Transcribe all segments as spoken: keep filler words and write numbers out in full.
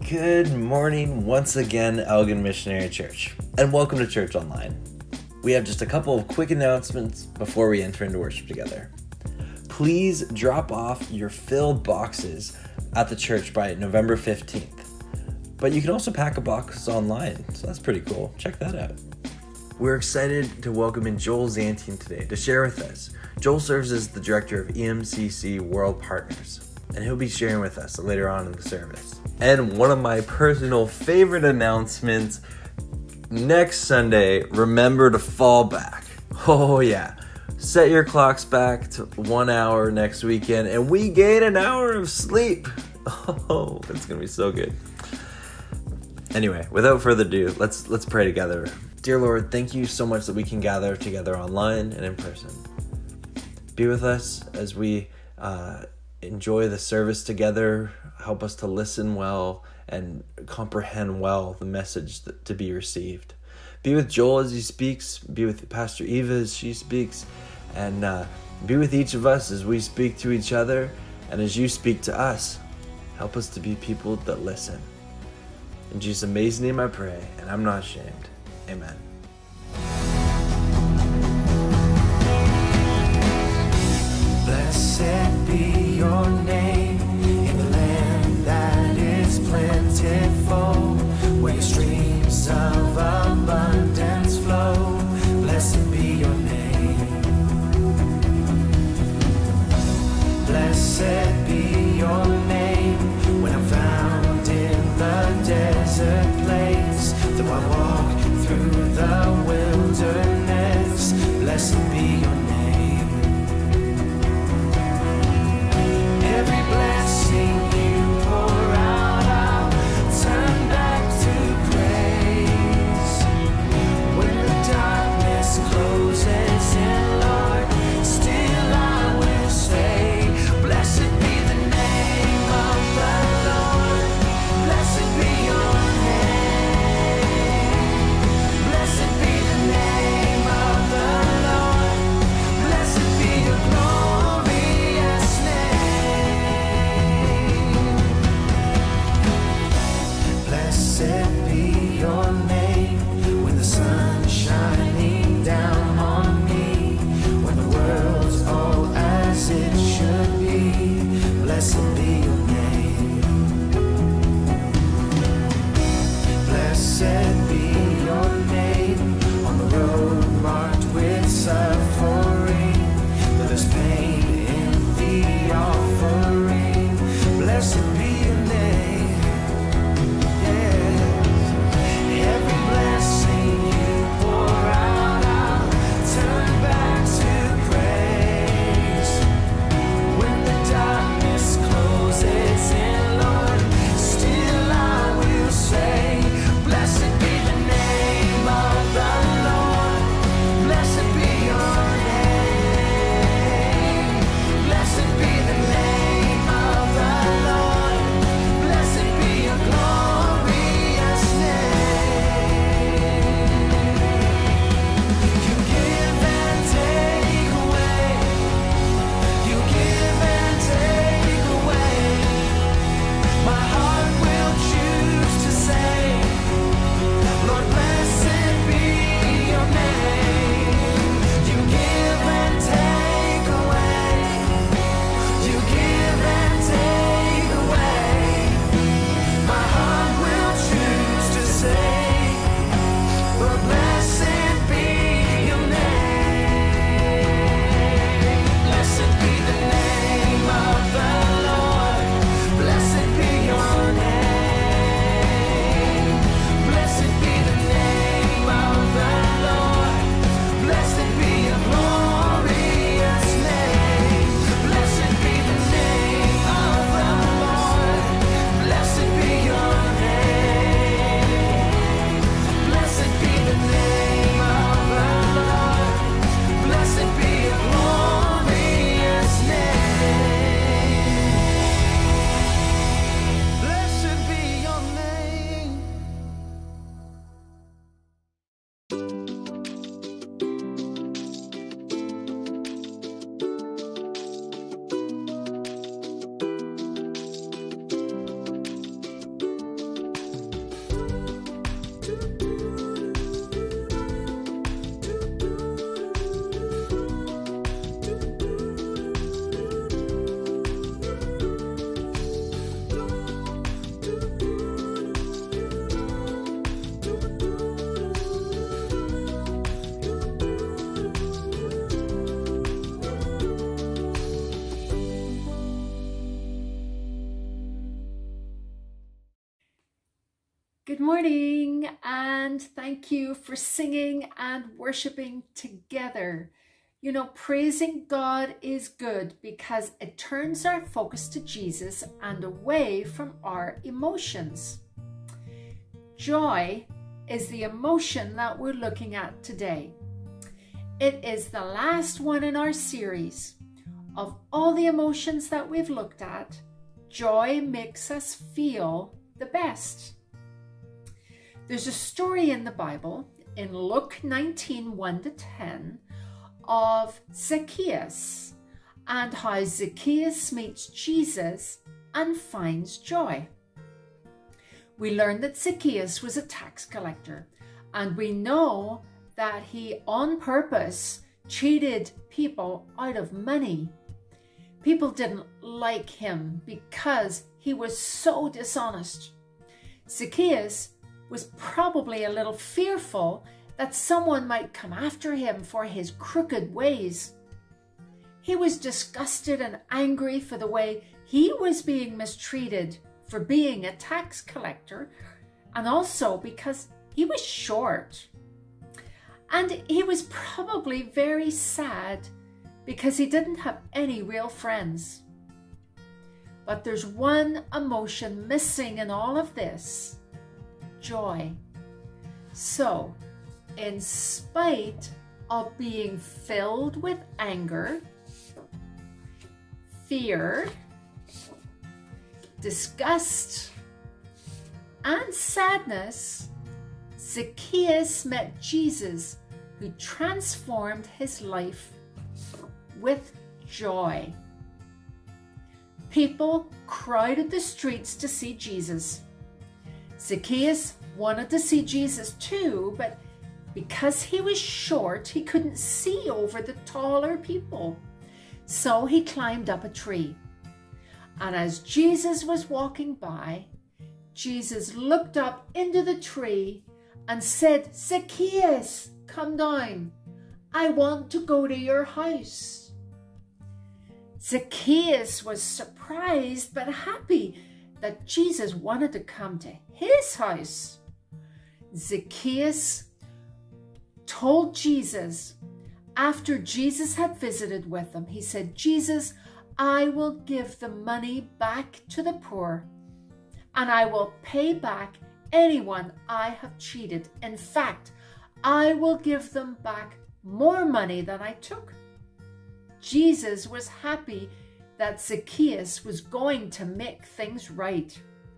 Good morning once again, Elgin Missionary Church, and welcome to Church Online. We have just a couple of quick announcements before we enter into worship together. Please drop off your filled boxes at the church by November fifteenth. But you can also pack a box online, so that's pretty cool. Check that out. We're excited to welcome in Joel Zantingh today to share with us. Joel serves as the director of E M C C World Partners, and he'll be sharing with us later on in the service. And one of my personal favorite announcements, next Sunday, remember to fall back. Oh yeah, set your clocks back to one hour next weekend, and we gain an hour of sleep. Oh, it's gonna be so good. Anyway, without further ado, let's let's pray together. Dear Lord, thank you so much that we can gather together online and in person. Be with us as we uh, enjoy the service together. Help us to listen well and comprehend well the message that, to be received. Be with Joel as he speaks. Be with Pastor Eva as she speaks. And uh, be with each of us as we speak to each other and as you speak to us. Help us to be people that listen. In Jesus' amazing name I pray, and I'm not ashamed. Amen. Blessed be your name in the land that is plentiful, where your streams of abundance flow. Blessed be your name. Blessed be your name when I'm found in the desert place, though I walk through the wilderness. Blessed be your name. Every blessing you pour out, I'll turn back to praise. When the darkness closes in, Lord, still I will say, blessed be the name of the Lord. Blessed be your name. Blessed be the name of the Lord. Good morning, and thank you for singing and worshiping together. You know, praising God is good because it turns our focus to Jesus and away from our emotions. Joy is the emotion that we're looking at today. It is the last one in our series. Of all the emotions that we've looked at, joy makes us feel the best. There's a story in the Bible, in Luke nineteen, one to ten, of Zacchaeus and how Zacchaeus meets Jesus and finds joy. We learn that Zacchaeus was a tax collector, and we know that he on purpose cheated people out of money. People didn't like him because he was so dishonest. Zacchaeus was probably a little fearful that someone might come after him for his crooked ways. He was disgusted and angry for the way he was being mistreated for being a tax collector, and also because he was short. And he was probably very sad because he didn't have any real friends. But there's one emotion missing in all of this: joy. So, in spite of being filled with anger, fear, disgust, and sadness, Zacchaeus met Jesus, who transformed his life with joy. People crowded the streets to see Jesus. Zacchaeus wanted to see Jesus too, but because he was short, he couldn't see over the taller people. So he climbed up a tree. And as Jesus was walking by, Jesus looked up into the tree and said, "Zacchaeus, come down. I want to go to your house." Zacchaeus was surprised but happy that Jesus wanted to come to his house. Zacchaeus told Jesus, after Jesus had visited with him, he said, "Jesus, I will give the money back to the poor, and I will pay back anyone I have cheated. In fact, I will give them back more money than I took." Jesus was happy that Zacchaeus was going to make things right.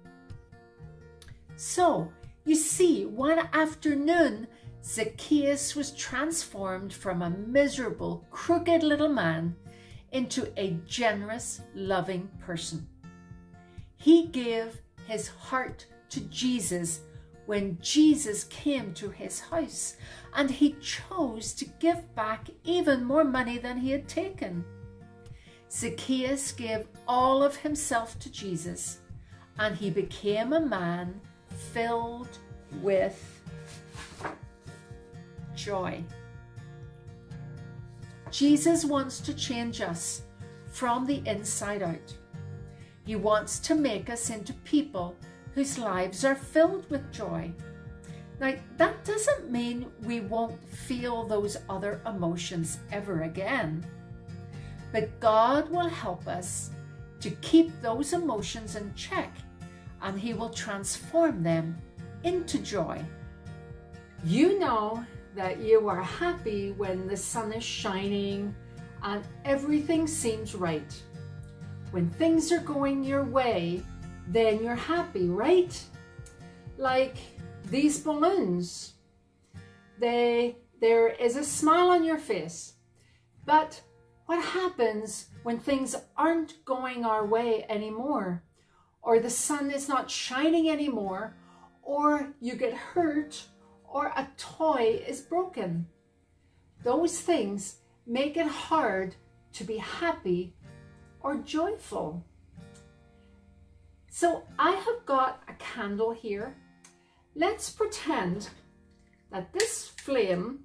So, you see, one afternoon, Zacchaeus was transformed from a miserable, crooked little man into a generous, loving person. He gave his heart to Jesus when Jesus came to his house, and he chose to give back even more money than he had taken. Zacchaeus gave all of himself to Jesus, and he became a man filled with joy. Jesus wants to change us from the inside out. He wants to make us into people whose lives are filled with joy. Now, that doesn't mean we won't feel those other emotions ever again, but God will help us to keep those emotions in check, and He will transform them into joy. You know that you are happy when the sun is shining and everything seems right. When things are going your way, then you're happy, right? Like these balloons. They, there is a smile on your face. But what happens when things aren't going our way anymore? Or the sun is not shining anymore? Or you get hurt? Or a toy is broken? Those things make it hard to be happy or joyful. So I have got a candle here. Let's pretend that this flame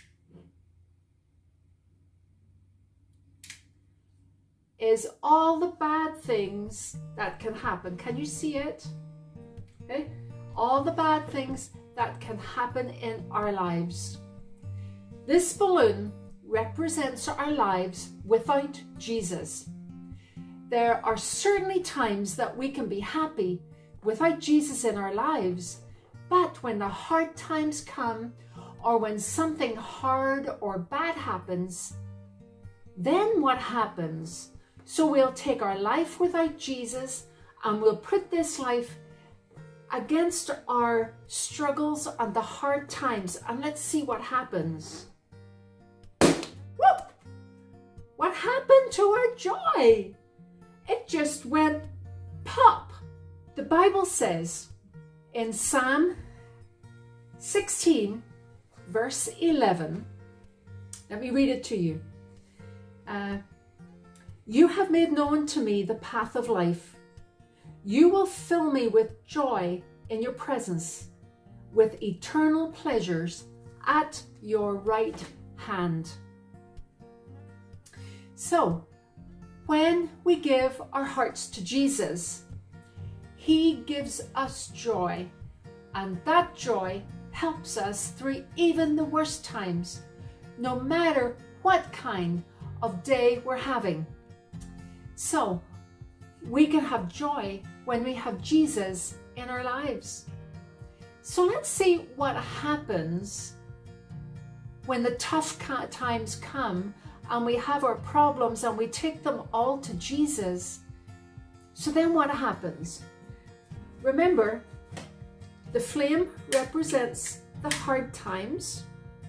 is all the bad things that can happen. Can you see it? Okay. all the bad things that can happen in our lives. This balloon represents our lives without Jesus. There are certainly times that we can be happy without Jesus in our lives, but when the hard times come, or when something hard or bad happens, then what happens? So we'll take our life without Jesus and we'll put this life against our struggles and the hard times, and let's see what happens. Whoop! What happened to our joy? It just went pop. The Bible says in Psalm sixteen, verse eleven, let me read it to you. Uh, you have made known to me the path of life. You will fill me with joy in your presence, with eternal pleasures at your right hand. So, when we give our hearts to Jesus, He gives us joy, and that joy helps us through even the worst times, no matter what kind of day we're having. So, we can have joy when we have Jesus in our lives. So let's see what happens when the tough times come and we have our problems and we take them all to Jesus. So then what happens? Remember, the flame represents the hard times,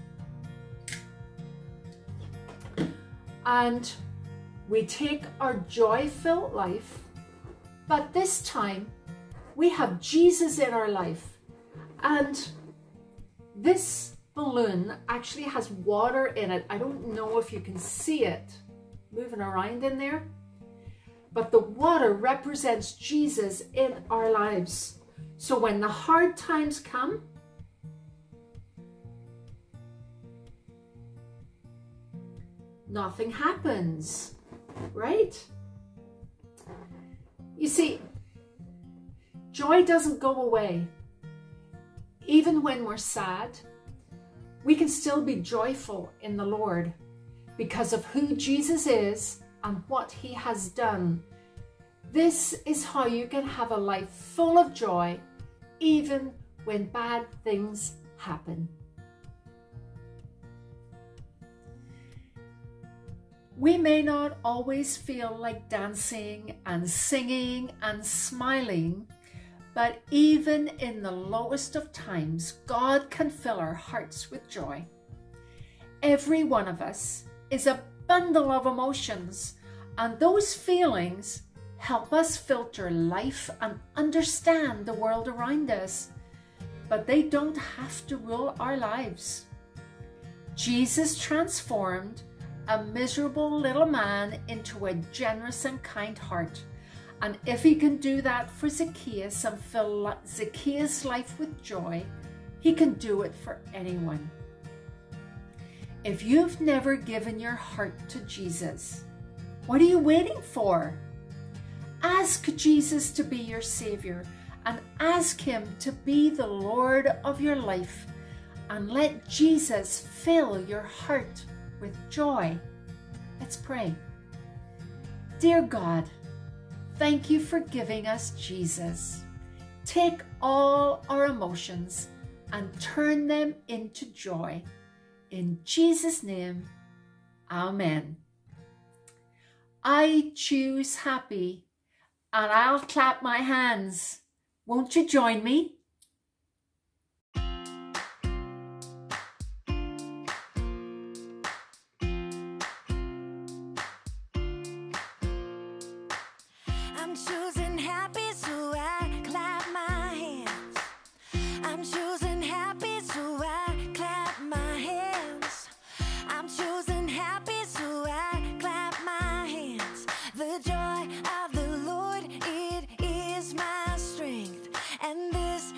and we take our joy-filled life, but this time we have Jesus in our life, and this balloon actually has water in it. I don't know if you can see it moving around in there, but the water represents Jesus in our lives. So when the hard times come, nothing happens, right? You see, joy doesn't go away. Even when we're sad, we can still be joyful in the Lord because of who Jesus is and what He has done. This is how you can have a life full of joy even when bad things happen. We may not always feel like dancing and singing and smiling, but even in the lowest of times, God can fill our hearts with joy. Every one of us is a bundle of emotions, and those feelings help us filter life and understand the world around us, but they don't have to rule our lives. Jesus transformed a miserable little man into a generous and kind heart. And if He can do that for Zacchaeus and fill Zacchaeus' life with joy, He can do it for anyone. If you've never given your heart to Jesus, what are you waiting for? Ask Jesus to be your Savior and ask Him to be the Lord of your life, and let Jesus fill your heart with joy. Let's pray. Dear God, thank You for giving us Jesus. Take all our emotions and turn them into joy. In Jesus' name, Amen. I choose happy, and I'll clap my hands. Won't you join me? I'm choosing happy, so I clap my hands. I'm choosing happy, so I clap my hands. I'm choosing happy, so I clap my hands. The joy of the Lord, it is my strength, and this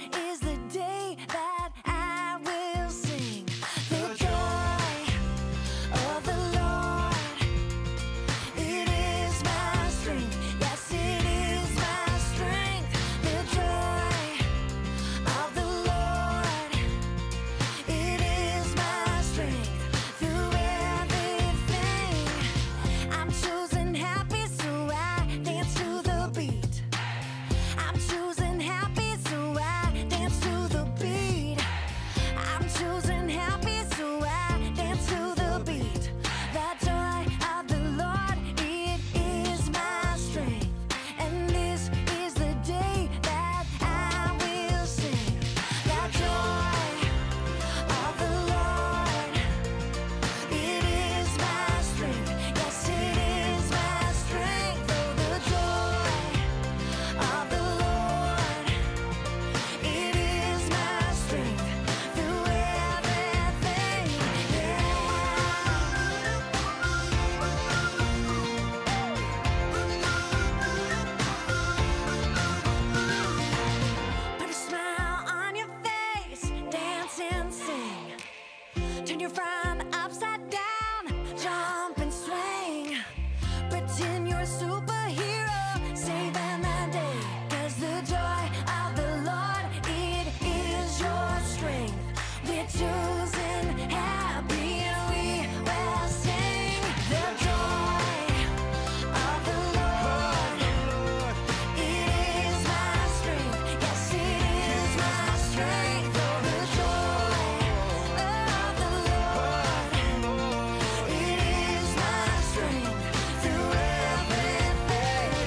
Turn your frown upside down, jump and swing. Pretend you're a superhero, saving the day. 'Cause the joy of the Lord, it is your strength. We're choosing happy and we will sing. The joy of the Lord, it is my strength. Yes, it is my strength. Oh, the joy of the Lord, it is my strength through everything.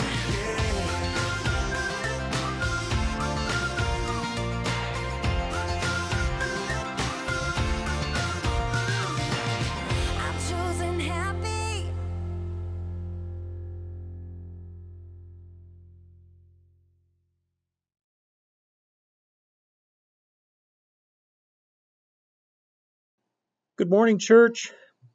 I'm choosing happy. Good morning, church.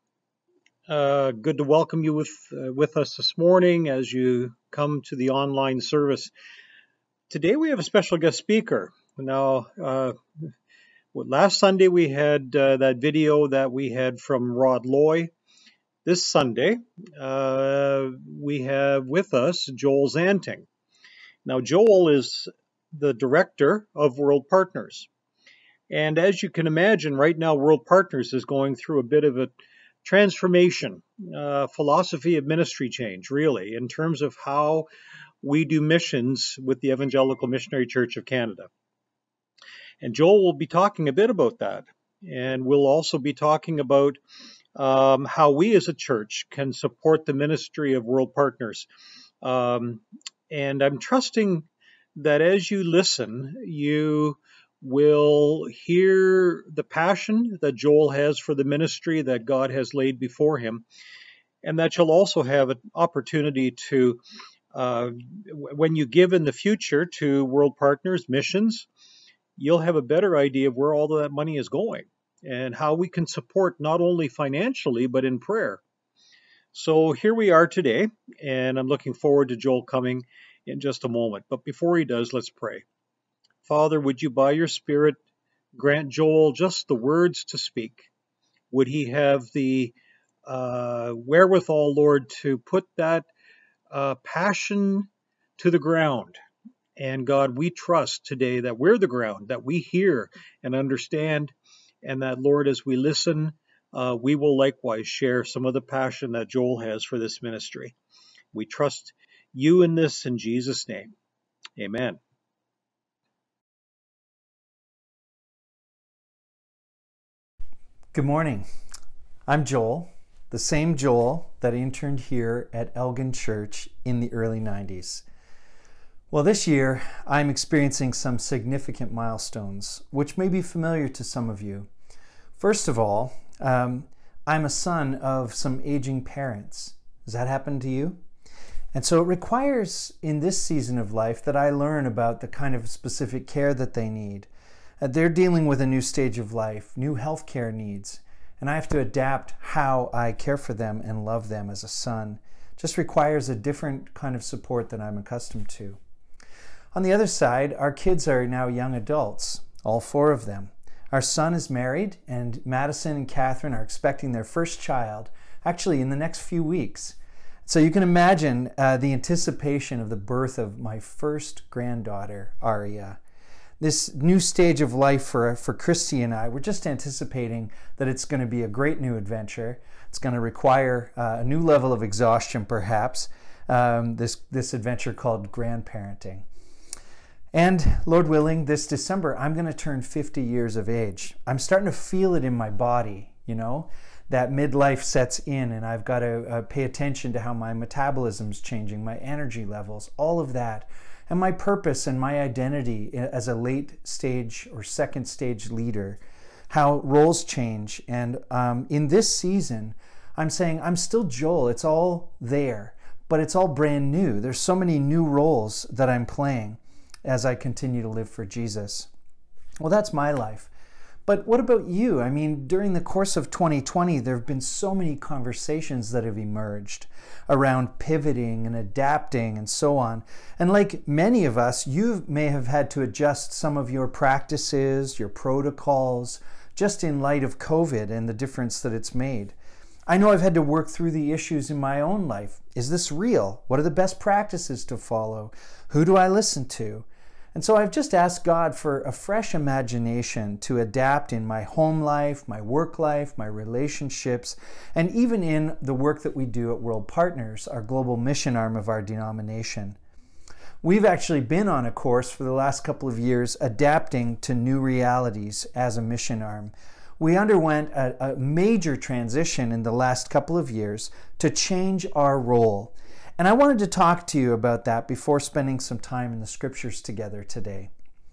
Uh, good to welcome you with uh, with us this morning as you come to the online service. Today we have a special guest speaker. Now, uh, last Sunday we had uh, that video that we had from Rod Loy. This Sunday uh, we have with us Joel Zantingh. Now, Joel is the director of World Partners. And as you can imagine, right now, World Partners is going through a bit of a transformation, uh, philosophy of ministry change, really, in terms of how we do missions with the Evangelical Missionary Church of Canada. And Joel will be talking a bit about that. And we'll also be talking about um, how we as a church can support the ministry of World Partners. Um, and I'm trusting that as you listen, you will hear the passion that Joel has for the ministry that God has laid before him, and that you'll also have an opportunity to, uh, when you give in the future to World Partners missions, you'll have a better idea of where all of that money is going and how we can support not only financially, but in prayer. So here we are today, and I'm looking forward to Joel coming in just a moment. But before he does, let's pray. Father, would you by your Spirit grant Joel just the words to speak? Would he have the uh, wherewithal, Lord, to put that uh, passion to the ground? And God, we trust today that we're the ground, that we hear and understand, and that, Lord, as we listen, uh, we will likewise share some of the passion that Joel has for this ministry. We trust you in this in Jesus' name. Amen. Good morning. I'm Joel, the same Joel that interned here at Elgin Church in the early nineties. Well, this year I'm experiencing some significant milestones, which may be familiar to some of you. First of all, um, I'm a son of some aging parents. Has that happened to you? And so it requires in this season of life that I learn about the kind of specific care that they need. Uh, they're dealing with a new stage of life, new healthcare needs, and I have to adapt how I care for them and love them as a son. Just requires a different kind of support than I'm accustomed to. On the other side, our kids are now young adults, all four of them. Our son is married, and Madison and Catherine are expecting their first child, actually in the next few weeks. So you can imagine uh, the anticipation of the birth of my first granddaughter, Aria. This new stage of life for, for Christy and I, we're just anticipating that it's going to be a great new adventure. It's going to require uh, a new level of exhaustion, perhaps, um, this, this adventure called grandparenting. And Lord willing, this December, I'm going to turn fifty years of age. I'm starting to feel it in my body, you know, that midlife sets in, and I've got to uh, pay attention to how my metabolism's changing, my energy levels, all of that. And my purpose and my identity as a late stage or second stage leader, how roles change. And um, in this season, I'm saying I'm still Joel. It's all there, but it's all brand new. There's so many new roles that I'm playing as I continue to live for Jesus. Well, that's my life. But what about you? I mean, during the course of twenty twenty, there have been so many conversations that have emerged around pivoting and adapting and so on. And like many of us, you may have had to adjust some of your practices, your protocols, just in light of COVID and the difference that it's made. I know I've had to work through the issues in my own life. Is this real? What are the best practices to follow? Who do I listen to? And so I've just asked God for a fresh imagination to adapt in my home life, my work life, my relationships, and even in the work that we do at World Partners, our global mission arm of our denomination. We've actually been on a course for the last couple of years adapting to new realities as a mission arm. We underwent a, a major transition in the last couple of years to change our role. And I wanted to talk to you about that before spending some time in the scriptures together today.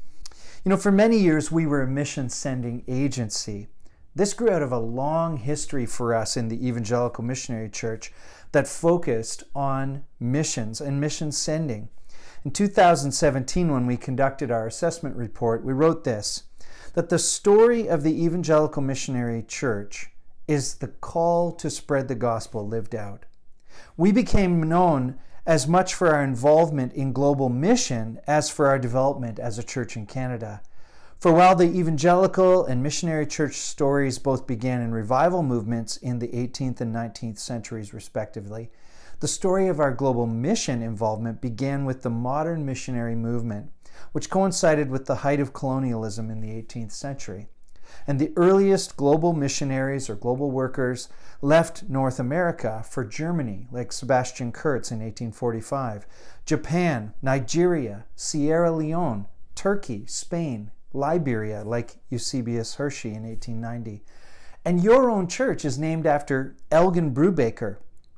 You know, for many years we were a mission sending agency. This grew out of a long history for us in the Evangelical Missionary Church that focused on missions and mission sending. In two thousand seventeen, when we conducted our assessment report, we wrote this, that the story of the Evangelical Missionary Church is the call to spread the gospel lived out. We became known as much for our involvement in global mission as for our development as a church in Canada. For while the evangelical and missionary church stories both began in revival movements in the eighteenth and nineteenth centuries respectively, the story of our global mission involvement began with the modern missionary movement, which coincided with the height of colonialism in the eighteenth century. And the earliest global missionaries or global workers left North America for Germany, like Sebastian Kurz in eighteen forty-five, Japan, Nigeria, Sierra Leone, Turkey, Spain, Liberia, like Eusebius Hershey in eighteen ninety. And your own church is named after Elgin Brubaker.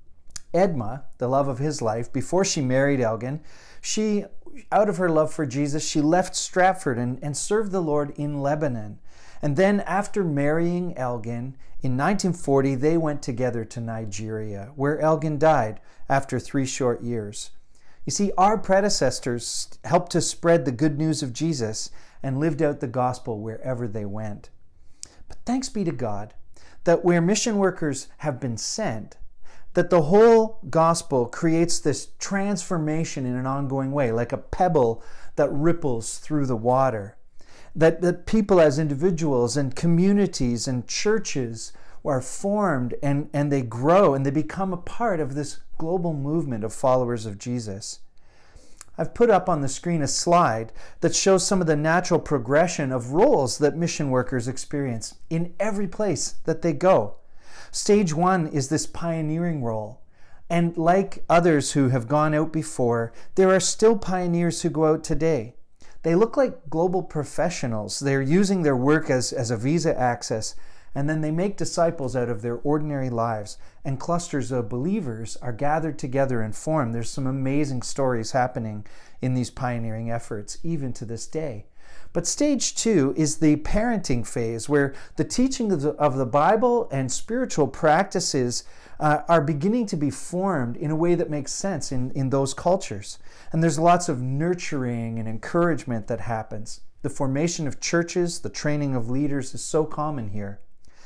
Edma, the love of his life, before she married Elgin, she, out of her love for Jesus, she left Stratford and, and served the Lord in Lebanon. And then after marrying Elgin, in nineteen forty, they went together to Nigeria, where Elgin died after three short years. You see, our predecessors helped to spread the good news of Jesus and lived out the gospel wherever they went. But thanks be to God that where mission workers have been sent, that the whole gospel creates this transformation in an ongoing way, like a pebble that ripples through the water. That, that people as individuals and communities and churches are formed and, and they grow and they become a part of this global movement of followers of Jesus. I've put up on the screen a slide that shows some of the natural progression of roles that mission workers experience in every place that they go. Stage one is this pioneering role. And like others who have gone out before, there are still pioneers who go out today. They look like global professionals. They're using their work as, as a visa access, and then they make disciples out of their ordinary lives, and clusters of believers are gathered together and formed. There's some amazing stories happening in these pioneering efforts, even to this day. But stage two is the parenting phase, where the teaching of the, of the Bible and spiritual practices uh, are beginning to be formed in a way that makes sense in, in those cultures. And there's lots of nurturing and encouragement that happens. The formation of churches, the training of leaders is so common here.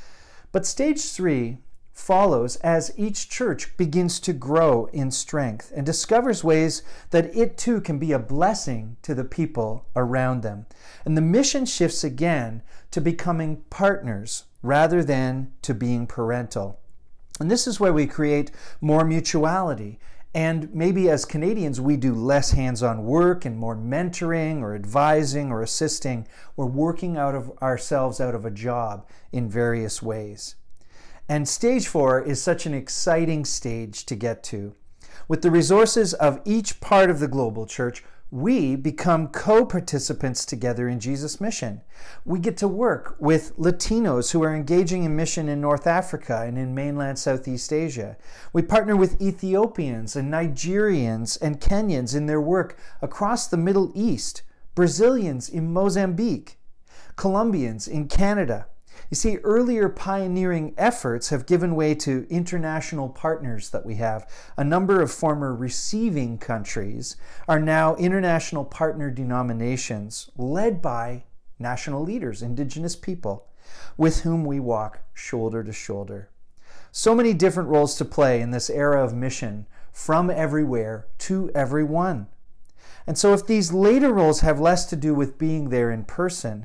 But stage three follows as each church begins to grow in strength and discovers ways that it too can be a blessing to the people around them. And the mission shifts again to becoming partners rather than to being parental. And this is where we create more mutuality. And maybe as Canadians, we do less hands-on work and more mentoring or advising or assisting. We're working out of ourselves out of a job in various ways. And stage four is such an exciting stage to get to. With the resources of each part of the global church, we become co-participants together in Jesus' mission. We get to work with Latinos who are engaging in mission in North Africa and in mainland Southeast Asia. We partner with Ethiopians and Nigerians and Kenyans in their work across the Middle East, Brazilians in Mozambique, Colombians in Canada. You see, earlier pioneering efforts have given way to international partners that we have. A number of former receiving countries are now international partner denominations led by national leaders, Indigenous people, with whom we walk shoulder to shoulder. So many different roles to play in this era of mission, from everywhere to everyone. And so if these later roles have less to do with being there in person,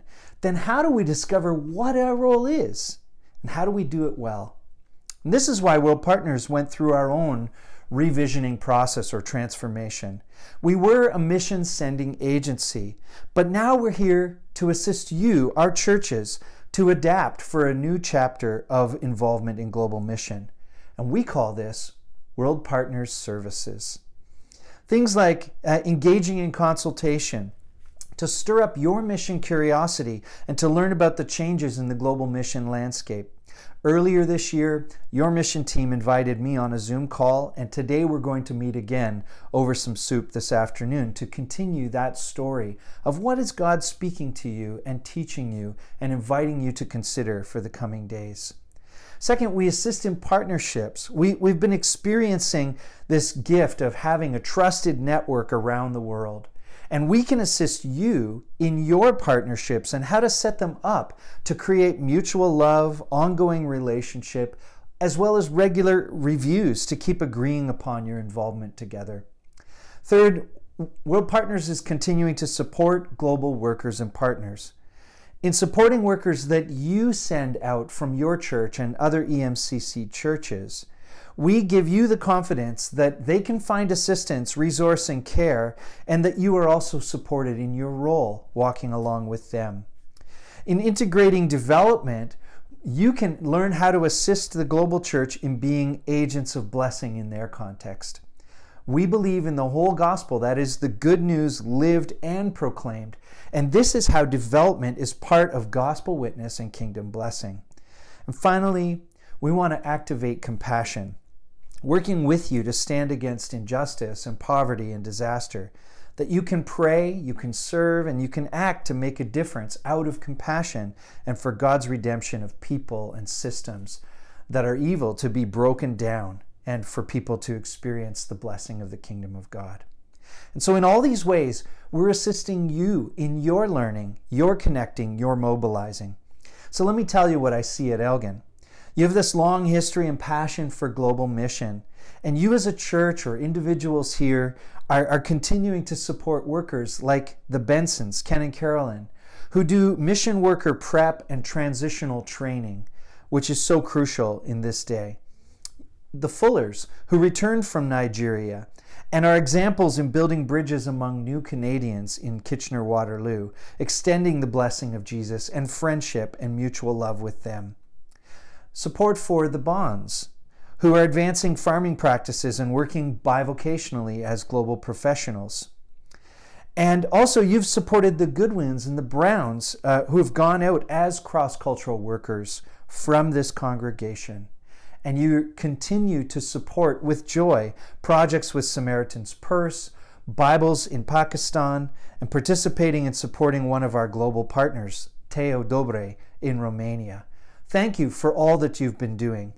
then how do we discover what our role is? And how do we do it well? And this is why World Partners went through our own revisioning process or transformation. We were a mission sending agency, but now we're here to assist you, our churches, to adapt for a new chapter of involvement in global mission. And we call this World Partners Services. Things like uh, engaging in consultation to stir up your mission curiosity and to learn about the changes in the global mission landscape. Earlier this year, your mission team invited me on a Zoom call, and today we're going to meet again over some soup this afternoon to continue that story of what is God speaking to you and teaching you and inviting you to consider for the coming days. Second, we assist in partnerships. We, we've been experiencing this gift of having a trusted network around the world. And we can assist you in your partnerships and how to set them up to create mutual love, ongoing relationship, as well as regular reviews to keep agreeing upon your involvement together. Third, World Partners is continuing to support global workers and partners. In supporting workers that you send out from your church and other E M C C churches, we give you the confidence that they can find assistance, resource, and care, and that you are also supported in your role walking along with them. In integrating development, you can learn how to assist the global church in being agents of blessing in their context. We believe in the whole gospel, that is, the good news lived and proclaimed, and this is how development is part of gospel witness and kingdom blessing. And finally, we want to activate compassion, working with you to stand against injustice and poverty and disaster, that you can pray, you can serve, and you can act to make a difference out of compassion and for God's redemption of people and systems that are evil to be broken down and for people to experience the blessing of the kingdom of God. And so in all these ways, we're assisting you in your learning, your connecting, your mobilizing. So let me tell you what I see at Elgin. You have this long history and passion for global mission, and you as a church or individuals here are, are continuing to support workers like the Bensons, Ken and Carolyn, who do mission worker prep and transitional training, which is so crucial in this day. The Fullers, who returned from Nigeria and are examples in building bridges among new Canadians in Kitchener-Waterloo, extending the blessing of Jesus and friendship and mutual love with them. Support for the Bonds, who are advancing farming practices and working bivocationally as global professionals. And also you've supported the Goodwins and the Browns, uh, who have gone out as cross-cultural workers from this congregation. And you continue to support with joy projects with Samaritan's Purse, Bibles in Pakistan, and participating in supporting one of our global partners, Teo Dobre, in Romania. Thank you for all that you've been doing.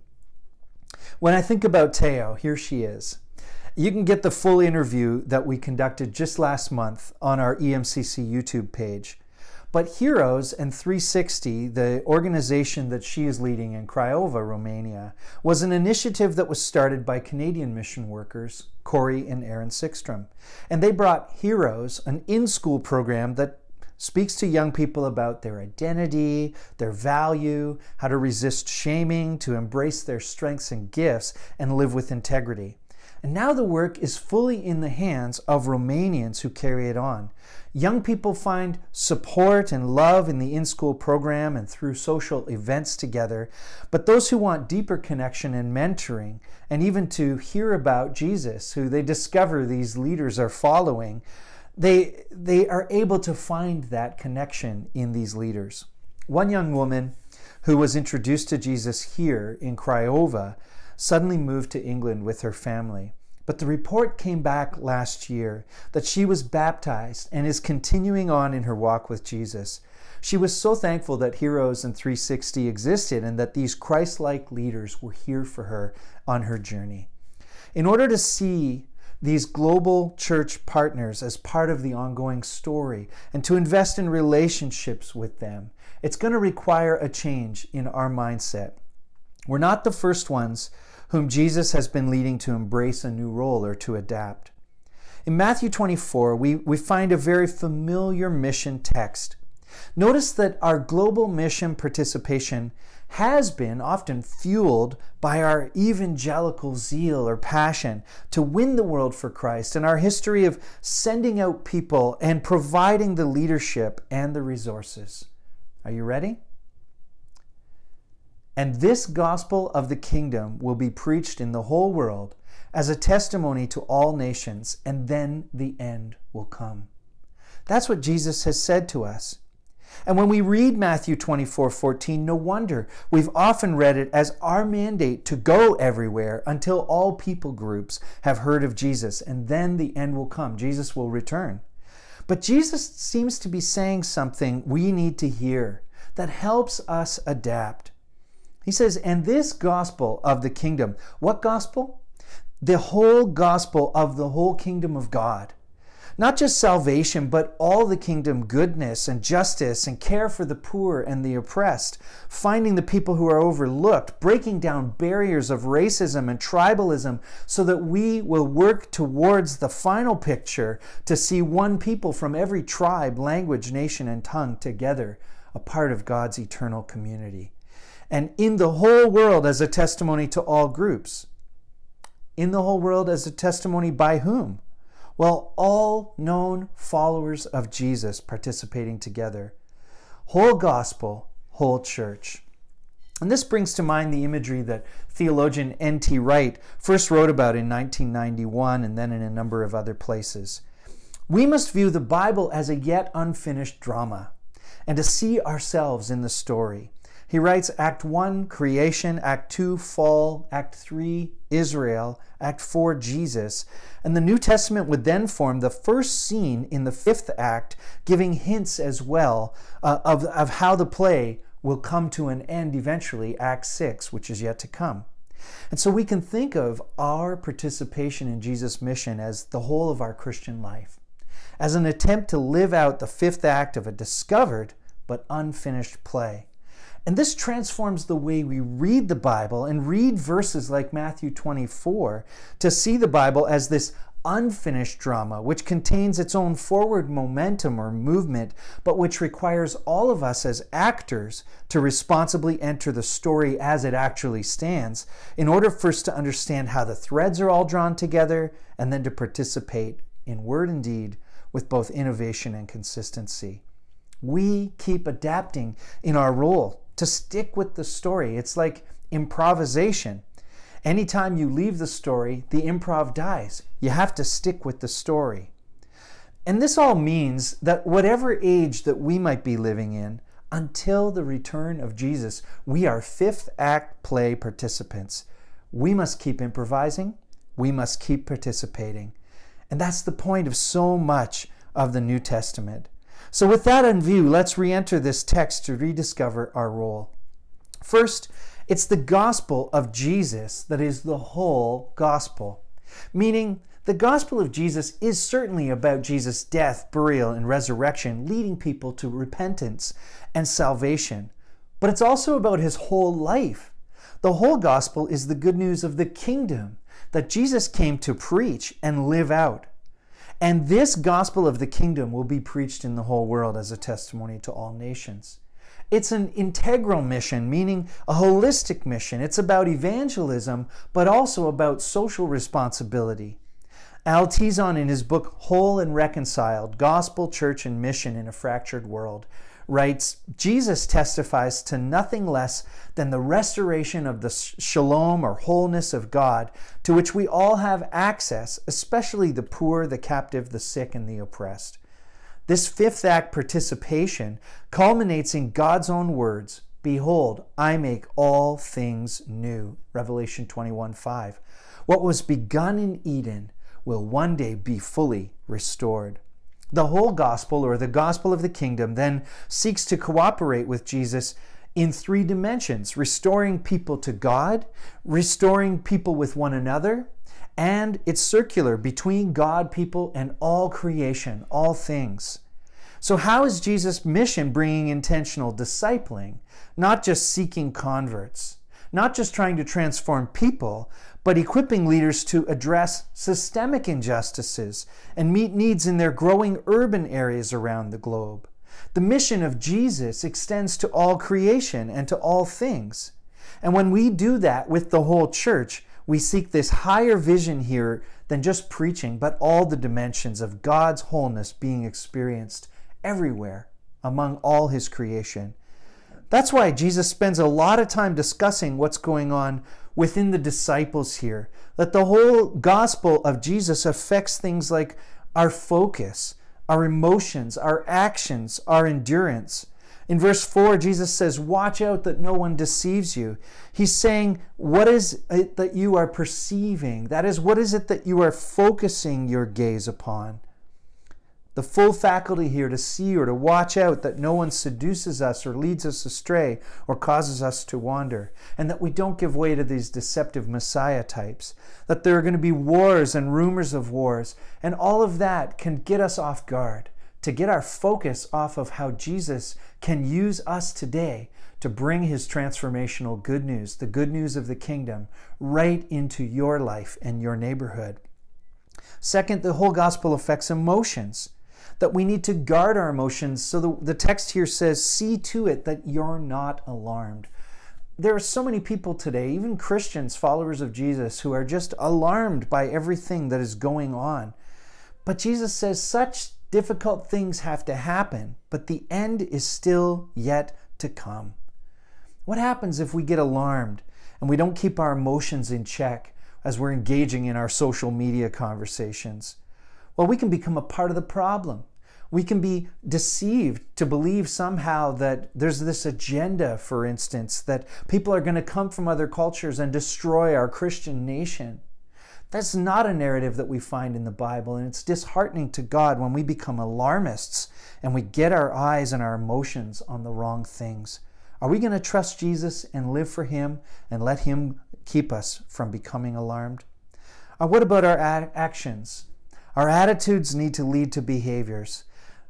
When I think about Teo, here she is. You can get the full interview that we conducted just last month on our E M C C YouTube page. But Heroes and three sixty, the organization that she is leading in Craiova, Romania, was an initiative that was started by Canadian mission workers, Corey and Aaron Sickstrom. And they brought Heroes, an in-school program that speaks to young people about their identity, their value, how to resist shaming, to embrace their strengths and gifts, and live with integrity. And now the work is fully in the hands of Romanians who carry it on. Young people find support and love in the in-school program and through social events together, but those who want deeper connection and mentoring, and even to hear about Jesus, who they discover these leaders are following, they, they are able to find that connection in these leaders. One young woman who was introduced to Jesus here in Craiova suddenly moved to England with her family. But the report came back last year that she was baptized and is continuing on in her walk with Jesus. She was so thankful that Heroes and three sixty existed and that these Christ-like leaders were here for her on her journey. In order to see these global church partners as part of the ongoing story and to invest in relationships with them, it's going to require a change in our mindset. We're not the first ones whom Jesus has been leading to embrace a new role or to adapt. In Matthew twenty-four, we, we find a very familiar mission text. Notice that our global mission participation has been often fueled by our evangelical zeal or passion to win the world for Christ, and our history of sending out people and providing the leadership and the resources. Are you ready? And this gospel of the kingdom will be preached in the whole world as a testimony to all nations, and then the end will come. That's what Jesus has said to us. And when we read Matthew twenty-four fourteen, no wonder we've often read it as our mandate to go everywhere until all people groups have heard of Jesus, and then the end will come. Jesus will return. But Jesus seems to be saying something we need to hear that helps us adapt. He says, and this gospel of the kingdom, what gospel? The whole gospel of the whole kingdom of God. Not just salvation, but all the kingdom goodness and justice and care for the poor and the oppressed, finding the people who are overlooked, breaking down barriers of racism and tribalism so that we will work towards the final picture to see one people from every tribe, language, nation, and tongue together, a part of God's eternal community. And in the whole world as a testimony to all groups. In the whole world as a testimony by whom? Well, all known followers of Jesus participating together. Whole gospel, whole church. And this brings to mind the imagery that theologian N T Wright first wrote about in nineteen ninety-one and then in a number of other places. We must view the Bible as a yet unfinished drama and to see ourselves in the story. He writes Act one, creation, Act two, fall, Act three, Israel, Act four, Jesus. And the New Testament would then form the first scene in the fifth act, giving hints as well uh, of, of how the play will come to an end eventually, Act six, which is yet to come. And so we can think of our participation in Jesus' mission as the whole of our Christian life, as an attempt to live out the fifth act of a discovered but unfinished play. And this transforms the way we read the Bible and read verses like Matthew twenty-four to see the Bible as this unfinished drama, which contains its own forward momentum or movement, but which requires all of us as actors to responsibly enter the story as it actually stands, in order first to understand how the threads are all drawn together, and then to participate in word and deed with both innovation and consistency. We keep adapting in our role to stick with the story. It's like improvisation. Anytime you leave the story, the improv dies. You have to stick with the story. And this all means that whatever age that we might be living in, until the return of Jesus, we are fifth act play participants. We must keep improvising. We must keep participating. And that's the point of so much of the New Testament. So with that in view, let's re-enter this text to rediscover our role. First, it's the gospel of Jesus that is the whole gospel. Meaning, the gospel of Jesus is certainly about Jesus' death, burial, and resurrection, leading people to repentance and salvation. But it's also about his whole life. The whole gospel is the good news of the kingdom that Jesus came to preach and live out. And this gospel of the kingdom will be preached in the whole world as a testimony to all nations. It's an integral mission, meaning a holistic mission. It's about evangelism, but also about social responsibility. Al Tizon, in his book Whole and Reconciled, Gospel, Church, and Mission in a Fractured World, writes, Jesus testifies to nothing less than the restoration of the shalom or wholeness of God, to which we all have access, especially the poor, the captive, the sick, and the oppressed. This fifth act participation culminates in God's own words, "Behold, I make all things new." Revelation twenty-one five. What was begun in Eden will one day be fully restored. The whole gospel, or the gospel of the kingdom, then seeks to cooperate with Jesus in three dimensions: restoring people to God, restoring people with one another, and it's circular between God, people, and all creation, all things. So how is Jesus' mission bringing intentional discipling? Not just seeking converts, not just trying to transform people, but equipping leaders to address systemic injustices and meet needs in their growing urban areas around the globe. The mission of Jesus extends to all creation and to all things. And when we do that with the whole church, we seek this higher vision here than just preaching, but all the dimensions of God's wholeness being experienced everywhere among all his creation. That's why Jesus spends a lot of time discussing what's going on within the disciples here. That the whole gospel of Jesus affects things like our focus, our emotions, our actions, our endurance. In verse four, Jesus says, watch out that no one deceives you. He's saying, what is it that you are perceiving? That is, what is it that you are focusing your gaze upon? The full faculty here to see or to watch out that no one seduces us or leads us astray or causes us to wander, and that we don't give way to these deceptive Messiah types, that there are going to be wars and rumors of wars, and all of that can get us off guard, to get our focus off of how Jesus can use us today to bring his transformational good news, the good news of the kingdom, right into your life and your neighborhood. Second, the whole gospel affects emotions, that we need to guard our emotions. So the, the text here says, see to it that you're not alarmed. There are so many people today, even Christians, followers of Jesus, who are just alarmed by everything that is going on. But Jesus says such difficult things have to happen, but the end is still yet to come. What happens if we get alarmed and we don't keep our emotions in check as we're engaging in our social media conversations? Well, we can become a part of the problem. We can be deceived to believe somehow that there's this agenda, for instance, that people are going to come from other cultures and destroy our Christian nation. That's not a narrative that we find in the Bible, and it's disheartening to God when we become alarmists and we get our eyes and our emotions on the wrong things. Are we going to trust Jesus and live for him and let him keep us from becoming alarmed? Or what about our ad- actions? Our attitudes need to lead to behaviors.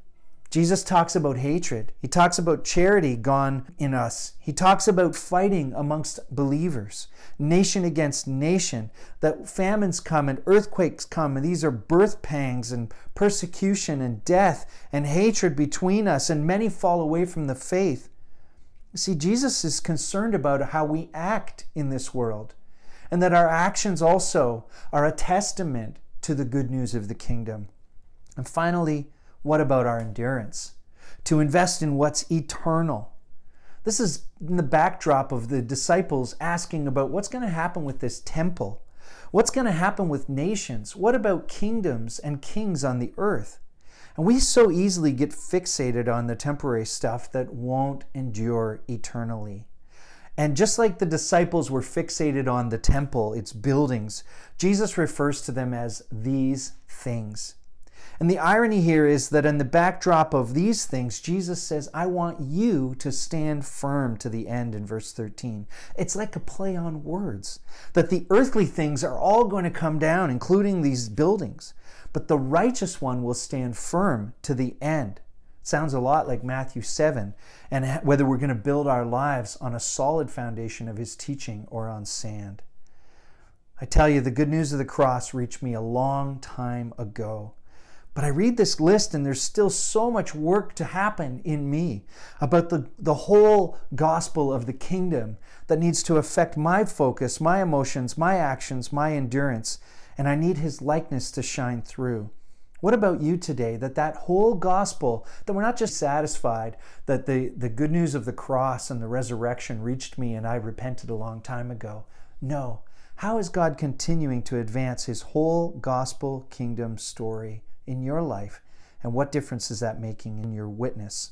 Jesus talks about hatred. He talks about charity gone in us. He talks about fighting amongst believers, nation against nation, that famines come and earthquakes come, and these are birth pangs and persecution and death and hatred between us, and many fall away from the faith. See, Jesus is concerned about how we act in this world, and that our actions also are a testament to the good news of the kingdom. And finally, what about our endurance? To invest in what's eternal. This is in the backdrop of the disciples asking about what's going to happen with this temple. What's going to happen with nations? What about kingdoms and kings on the earth? And we so easily get fixated on the temporary stuff that won't endure eternally. And just like the disciples were fixated on the temple, its buildings, Jesus refers to them as these things. And the irony here is that in the backdrop of these things, Jesus says, I want you to stand firm to the end in verse thirteen. It's like a play on words, that the earthly things are all going to come down, including these buildings, but the righteous one will stand firm to the end. It sounds a lot like Matthew seven, and whether we're going to build our lives on a solid foundation of his teaching or on sand. I tell you, the good news of the cross reached me a long time ago. But I read this list and there's still so much work to happen in me about the, the whole gospel of the kingdom that needs to affect my focus, my emotions, my actions, my endurance, and I need his likeness to shine through. What about you today? That that whole gospel, that we're not just satisfied that the, the good news of the cross and the resurrection reached me and I repented a long time ago. No. How is God continuing to advance his whole gospel kingdom story in your life, and what difference is that making in your witness?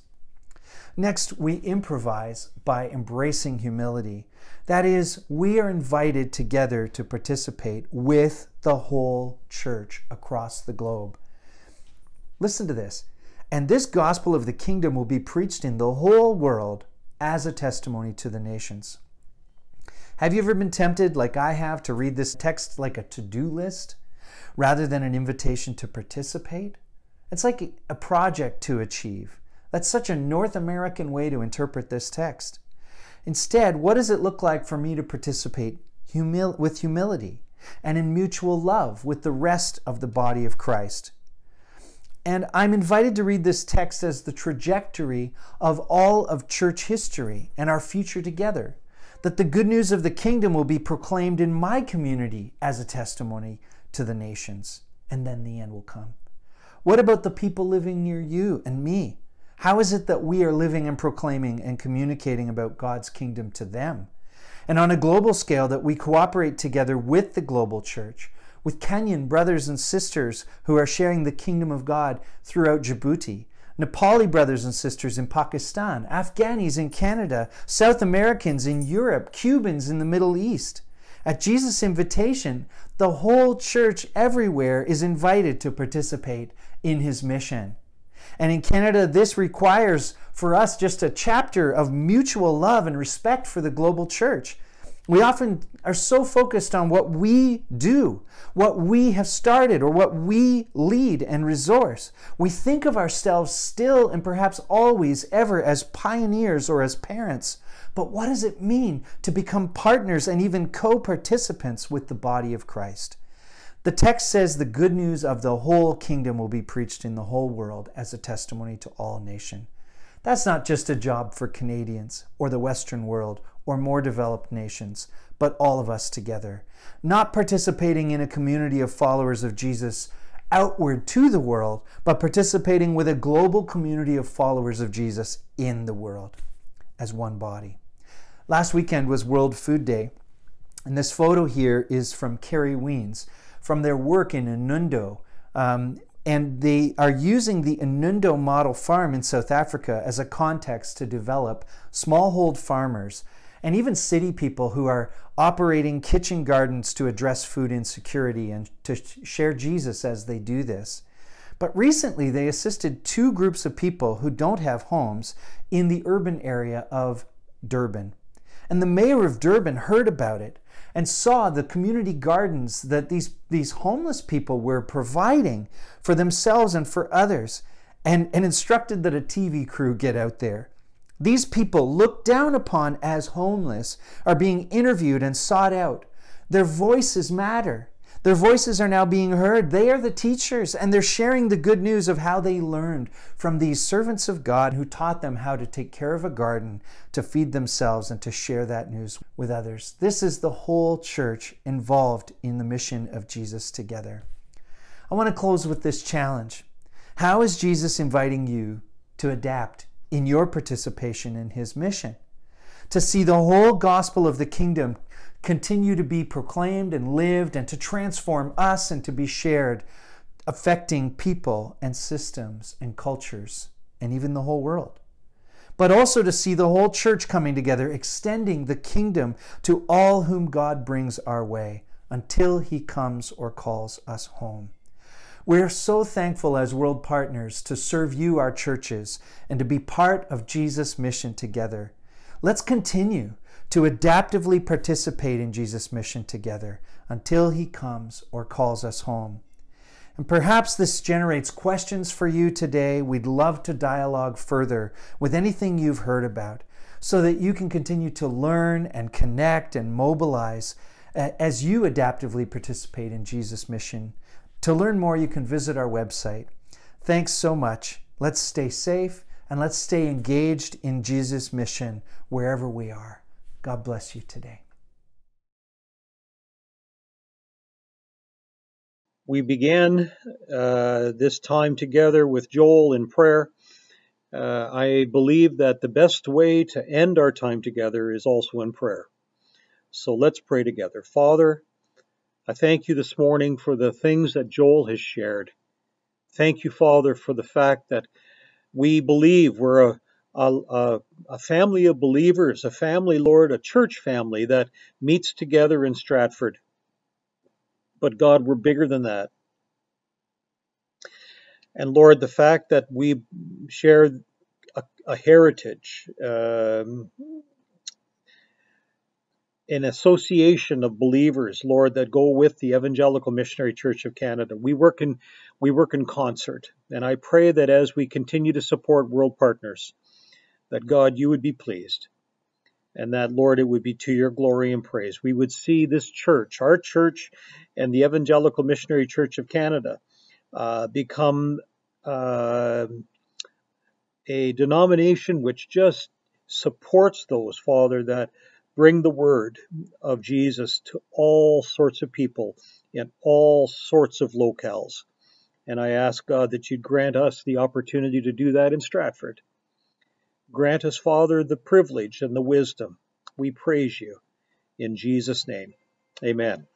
Next, we improvise by embracing humility. That is, we are invited together to participate with the whole church across the globe. Listen to this. And this gospel of the kingdom will be preached in the whole world as a testimony to the nations. Have you ever been tempted, like I have, to read this text like a to-do list rather than an invitation to participate? It's like a project to achieve. That's such a North American way to interpret this text. Instead, what does it look like for me to participate humil- with humility and in mutual love with the rest of the body of Christ? And I'm invited to read this text as the trajectory of all of church history and our future together. That the good news of the kingdom will be proclaimed in my community as a testimony to the nations. And then the end will come. What about the people living near you and me? How is it that we are living and proclaiming and communicating about God's kingdom to them? And on a global scale, that we cooperate together with the global church, with Kenyan brothers and sisters who are sharing the kingdom of God throughout Djibouti, Nepali brothers and sisters in Pakistan, Afghanis in Canada, South Americans in Europe, Cubans in the Middle East. At Jesus' invitation, the whole church everywhere is invited to participate in his mission. And in Canada, this requires for us just a chapter of mutual love and respect for the global church. We often are so focused on what we do, what we have started, or what we lead and resource. We think of ourselves still and perhaps always ever as pioneers or as parents. But what does it mean to become partners and even co-participants with the body of Christ? The text says the good news of the whole kingdom will be preached in the whole world as a testimony to all nations. That's not just a job for Canadians or the Western world or more developed nations, but all of us together. Not participating in a community of followers of Jesus outward to the world, but participating with a global community of followers of Jesus in the world as one body. Last weekend was World Food Day, and this photo here is from Kerry Weens from their work in Inundo. Um, and they are using the Inundo model farm in South Africa as a context to develop smallhold farmers and even city people who are operating kitchen gardens to address food insecurity and to share Jesus as they do this. But recently they assisted two groups of people who don't have homes in the urban area of Durban. And the mayor of Durban heard about it and saw the community gardens that these, these homeless people were providing for themselves and for others, and, and instructed that a T V crew get out there. These people, looked down upon as homeless, are being interviewed and sought out. Their voices matter. Their voices are now being heard. They are the teachers, and they're sharing the good news of how they learned from these servants of God who taught them how to take care of a garden, to feed themselves, and to share that news with others. This is the whole church involved in the mission of Jesus together. I want to close with this challenge. How is Jesus inviting you to adapt in your participation in his mission? To see the whole gospel of the kingdom continue to be proclaimed and lived, and to transform us and to be shared, affecting people and systems and cultures and even the whole world. But also to see the whole church coming together, extending the kingdom to all whom God brings our way until he comes or calls us home. We're so thankful as world partners to serve you, our churches, and to be part of Jesus' mission together. Let's continue to adaptively participate in Jesus' mission together until he comes or calls us home. And perhaps this generates questions for you today. We'd love to dialogue further with anything you've heard about so that you can continue to learn and connect and mobilize as you adaptively participate in Jesus' mission. To learn more, you can visit our website. Thanks so much. Let's stay safe and let's stay engaged in Jesus' mission wherever we are. God bless you today. We began uh, this time together with Joel in prayer. Uh, I believe that the best way to end our time together is also in prayer. So let's pray together. Father, I thank you this morning for the things that Joel has shared. Thank you, Father, for the fact that we believe we're a A, a family of believers, a family, Lord, a church family that meets together in Stratford. But God, we're bigger than that. And Lord, the fact that we share a, a heritage, um, an association of believers, Lord, that go with the Evangelical Missionary Church of Canada. We work in, we work in concert. And I pray that as we continue to support World Partners, that God, you would be pleased, and that, Lord, it would be to your glory and praise. We would see this church, our church, and the Evangelical Missionary Church of Canada uh, become uh, a denomination which just supports those, Father, that bring the word of Jesus to all sorts of people in all sorts of locales. And I ask, God, that you'd grant us the opportunity to do that in Stratford. Grant us, Father, the privilege and the wisdom. We praise you in Jesus' name. Amen.